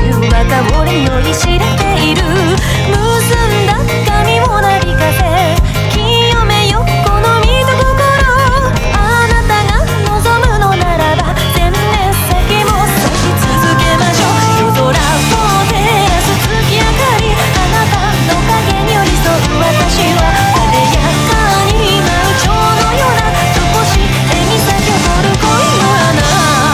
は香りに酔いしれている。結んだ髪をなびかせ清めよこの身と心。あなたが望むのならば千年先も咲き続けましょう。夜空を照らす月明かり、あなたの影に寄り添う私は艶やかに舞う蝶のような少し手に咲き誇る恋の花。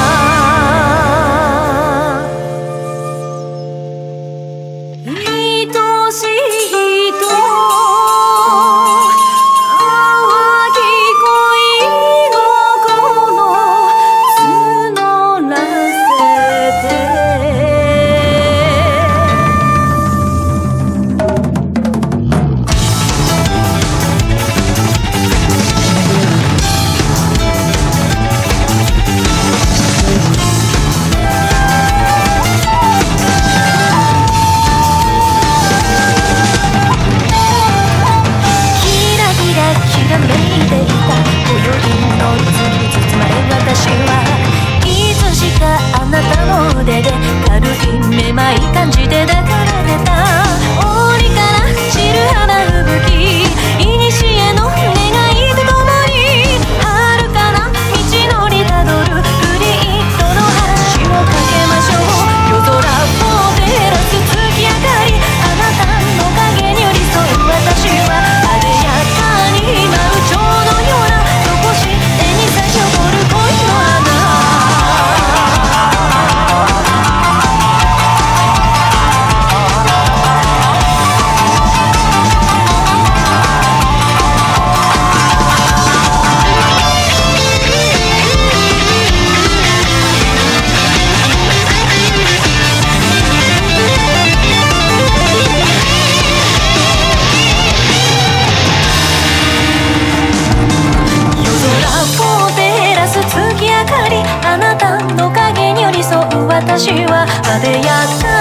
愛しい人淡き恋心募らせて。キラキラきらめいていた今宵の渦に包まれ私はいつしかあなたの腕で軽いめまい感じで抱かれてた。檻から散る花吹雪、古の願いとともに遥かな道のりたどるフリートの橋を架けましょう。夜空を照らす月明かり、あなたの影に寄り添う私は艶やかに舞う蝶のような少し手に咲き誇る恋の花。夜空を照らす月明かり、あなたの影に寄り添う私は艶やか